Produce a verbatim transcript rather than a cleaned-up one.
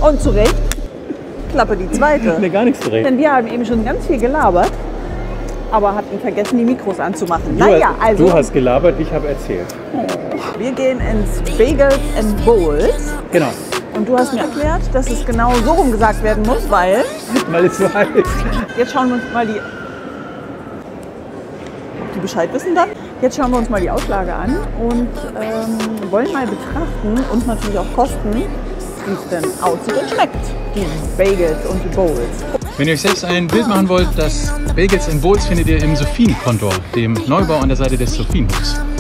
Und zu Recht, Klappe die zweite. Nee, gar nichts zu reden. Denn wir haben eben schon ganz viel gelabert, aber hatten vergessen, die Mikros anzumachen. Du, Naja, hast, also du hast gelabert, ich habe erzählt. wir gehen ins Bagels and Bowls. Genau, Und du hast mir erklärt, dass es genau so rum gesagt werden muss, weil weil es so heiß. jetzt schauen wir uns mal die, ob die Bescheid wissen dann. Jetzt schauen wir uns mal die Auslage an und ähm, wollen mal betrachten und natürlich auch kosten, wie es denn aussieht und schmeckt, die Bagels und die Bowls. Wenn ihr euch selbst ein Bild machen wollt, das Bagels and Bowls findet ihr im Sophien-Kontor, dem Neubau an der Seite des Sophienhofs.